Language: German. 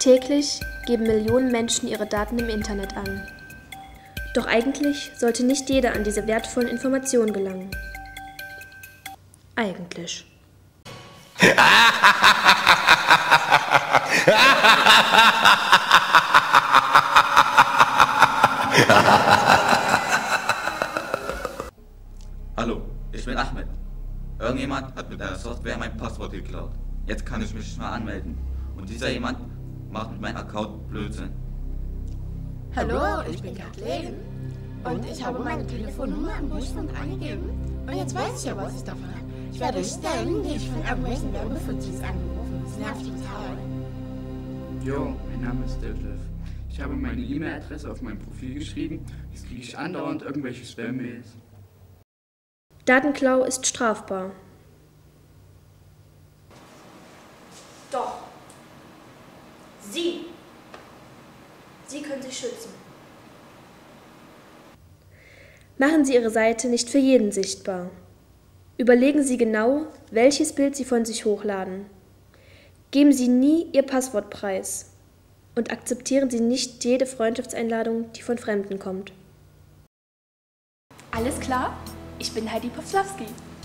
Täglich geben Millionen Menschen ihre Daten im Internet an. Doch eigentlich sollte nicht jeder an diese wertvollen Informationen gelangen. Eigentlich. Hallo, ich bin Ahmed. Irgendjemand hat mit einer Software mein Passwort geklaut. Jetzt kann ich mich nicht mehr anmelden. Und dieser jemand macht mit meinem Account Blödsinn. Hallo, ich bin Kathleen. Und ich habe meine Telefonnummer im Buchstaben eingegeben. Und jetzt weiß ich ja, was ich davon habe. Ich werde ständig von irgendwelchen Werbefuzis angerufen. Das nervt total. Jo, mein Name ist Detlef. Ich habe meine E-Mail-Adresse auf mein Profil geschrieben. Jetzt kriege ich andauernd irgendwelche Spam-Mails. Datenklau ist strafbar. Doch. Sie können sich schützen. Machen Sie Ihre Seite nicht für jeden sichtbar. Überlegen Sie genau, welches Bild Sie von sich hochladen. Geben Sie nie Ihr Passwort preis und akzeptieren Sie nicht jede Freundschaftseinladung, die von Fremden kommt. Alles klar? Ich bin Heidi Pawlowski.